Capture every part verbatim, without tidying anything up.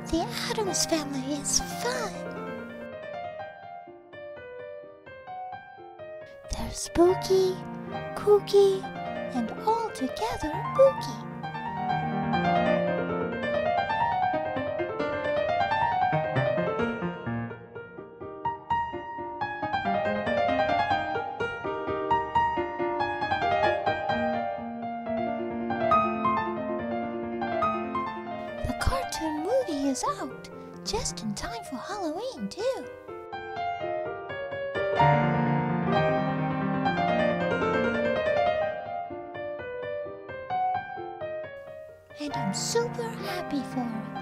The Addams family is fun. They're spooky, kooky, and altogether booky. The cartoon movie is out, just in time for Halloween, too. And I'm super happy for it.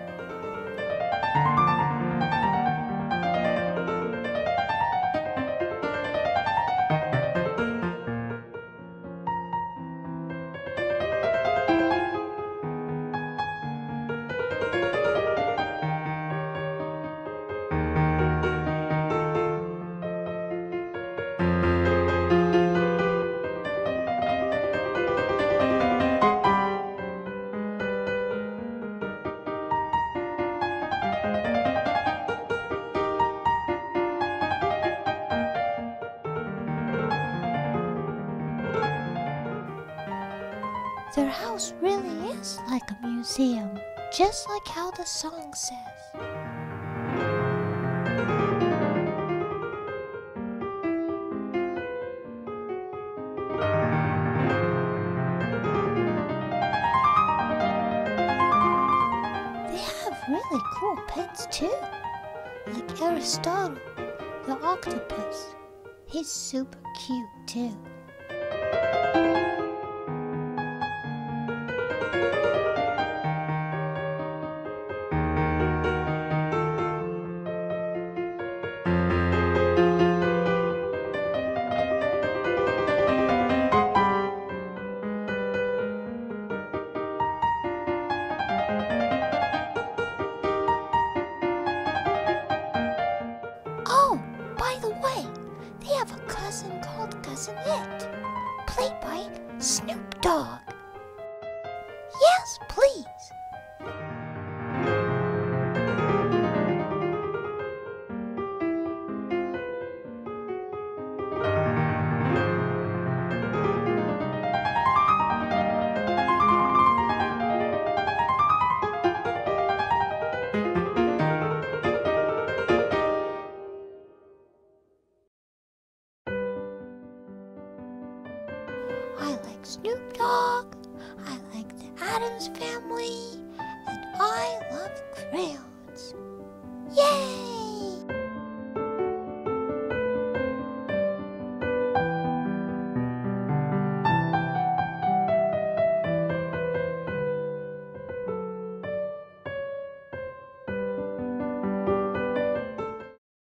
Their house really is like a museum, just like how the song says. They have really cool pets too, like Aristotle, the octopus. He's super cute too. Oh, by the way, they have a cousin called Cousin It, played by Snoop Dogg. Yes, please. I like Snoop Dogg, I like the Addams family, and I love Crayon.